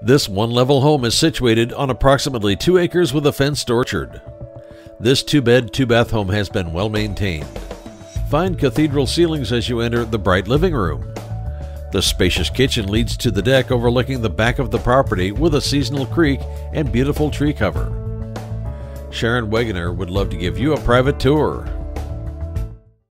This one-level home is situated on approximately 2 acres with a fenced orchard. This 2-bed, 2-bath home has been well maintained. Find cathedral ceilings as you enter the bright living room. The spacious kitchen leads to the deck overlooking the back of the property with a seasonal creek and beautiful tree cover. Sharon Wegener would love to give you a private tour.